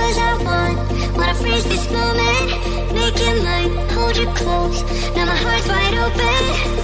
'cause I wanna freeze this moment, make it mine, hold you close. Now my heart's wide open.